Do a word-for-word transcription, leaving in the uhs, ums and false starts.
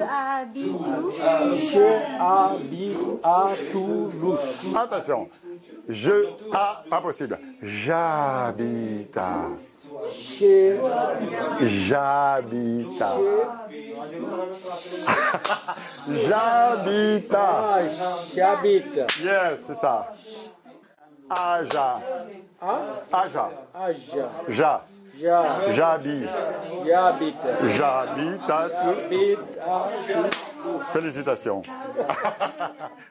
habite. J'habite à Toulouse. Attention. Je. Ah, pas possible. J'habite à. Chez. J'habite à. J'habite à. Ah, j'habite. Yes, c'est ça. Aja. Ah, Aja. Aja. Ja. Ja. J'habite. J'habite. J'habite à. J'habite à Toulouse. Félicitations.